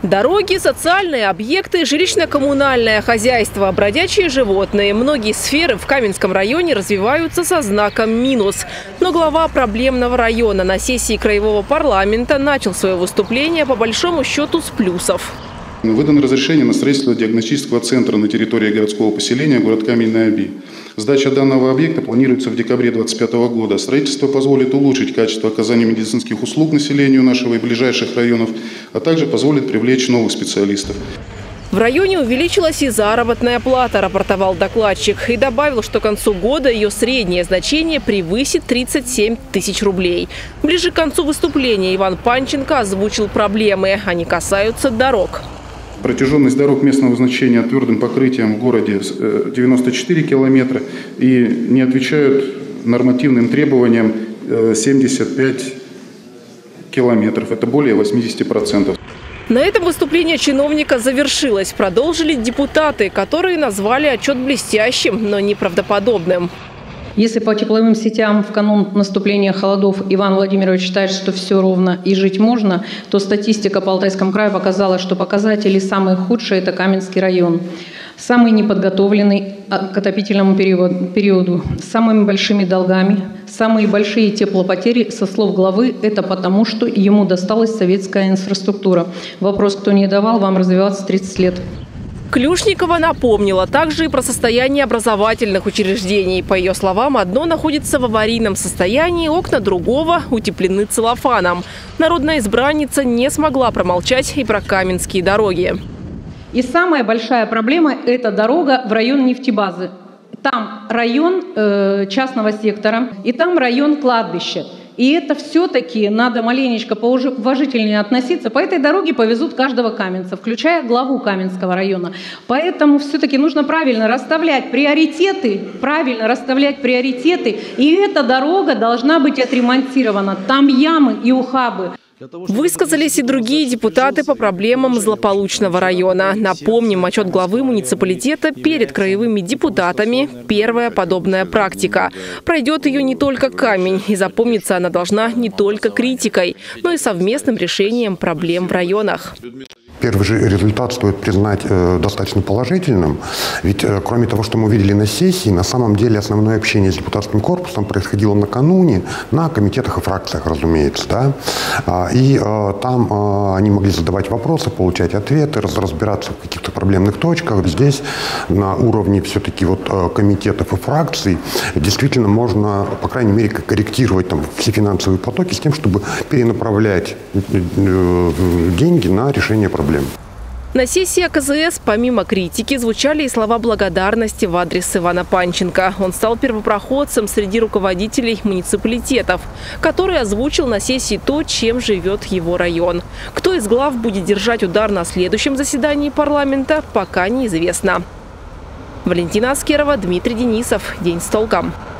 Дороги, социальные объекты, жилищно-коммунальное хозяйство, бродячие животные. Многие сферы в Каменском районе развиваются со знаком минус. Но глава проблемного района на сессии краевого парламента начал свое выступление по большому счету с плюсов. Выдано разрешение на строительство диагностического центра на территории городского поселения город Каменный Оби. Сдача данного объекта планируется в декабре 2025 года. Строительство позволит улучшить качество оказания медицинских услуг населению нашего и ближайших районов, а также позволит привлечь новых специалистов. В районе увеличилась и заработная плата, рапортовал докладчик. И добавил, что к концу года ее среднее значение превысит 37 тысяч рублей. Ближе к концу выступления Иван Панченко озвучил проблемы. Они касаются дорог. Протяженность дорог местного значения твердым покрытием в городе 94 километра и не отвечают нормативным требованиям 75 километров. Это более 80%. На этом выступление чиновника завершилось. Продолжили депутаты, которые назвали отчет блестящим, но неправдоподобным. Если по тепловым сетям в канун наступления холодов Иван Владимирович считает, что все ровно и жить можно, то статистика по Алтайскому краю показала, что показатели самые худшие – это Каменский район. Самый неподготовленный к отопительному периоду, с самыми большими долгами, самые большие теплопотери, со слов главы, это потому, что ему досталась советская инфраструктура. Вопрос, кто не давал вам развиваться 30 лет. Клюшникова напомнила также и про состояние образовательных учреждений. По ее словам, одно находится в аварийном состоянии, окна другого утеплены целлофаном. Народная избранница не смогла промолчать и про каменские дороги. И самая большая проблема – это дорога в район нефтебазы. Там район частного сектора, и там район кладбища. И это все-таки надо маленечко поуважительнее относиться. По этой дороге повезут каждого каменца, включая главу Каменского района. Поэтому все-таки нужно правильно расставлять приоритеты. И эта дорога должна быть отремонтирована. Там ямы и ухабы. Высказались и другие депутаты по проблемам злополучного района. Напомним, отчет главы муниципалитета перед краевыми депутатами – первая подобная практика. Пройдет ее не только камень, и запомниться она должна не только критикой, но и совместным решением проблем в районах. Первый же результат стоит признать достаточно положительным, ведь кроме того, что мы увидели на сессии, на самом деле основное общение с депутатским корпусом происходило накануне, на комитетах и фракциях, разумеется. Да? И там они могли задавать вопросы, получать ответы, разбираться в каких-то проблемных точках. Здесь на уровне все-таки вот комитетов и фракций действительно можно, по крайней мере, корректировать там все финансовые потоки с тем, чтобы перенаправлять деньги на решение проблем. На сессии АКЗС помимо критики звучали и слова благодарности в адрес Ивана Панченко. Он стал первопроходцем среди руководителей муниципалитетов, который озвучил на сессии то, чем живет его район. Кто из глав будет держать удар на следующем заседании парламента, пока неизвестно. Валентина Аскерова, Дмитрий Денисов. День с толком.